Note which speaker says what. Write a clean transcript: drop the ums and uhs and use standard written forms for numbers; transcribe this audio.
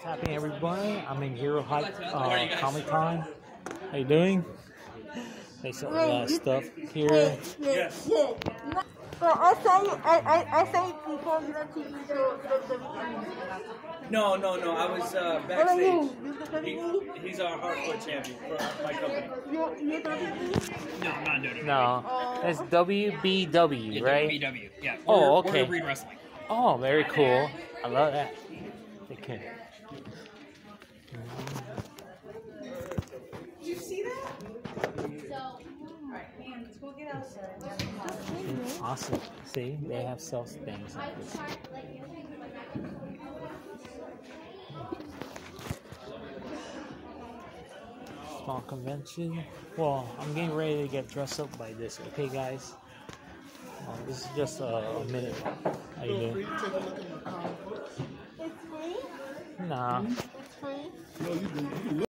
Speaker 1: happening, everybody? I'm in Hero Hype Comic Con. How you doing? They sell a lot of stuff here.
Speaker 2: Yes. But I say before you don't TV show the
Speaker 3: No. I was backstage. He's our hardcore champion for my company.
Speaker 2: You're WWE?
Speaker 3: No, I'm not doing it.
Speaker 1: No, it's WBW, right?
Speaker 3: WBW. Yeah.
Speaker 1: Oh, okay.
Speaker 3: We're Reed Wrestling.
Speaker 1: Oh, very cool. I love that. Okay.
Speaker 4: Did you see that? Alright, let's go get outside.
Speaker 1: Awesome. See, they have sales things like this. Small convention. Well, I'm getting ready to get dressed up by this. Okay, guys. This is just a minute. How you doing?
Speaker 2: It's free?
Speaker 1: Nah.
Speaker 2: It's free?
Speaker 5: No, you do.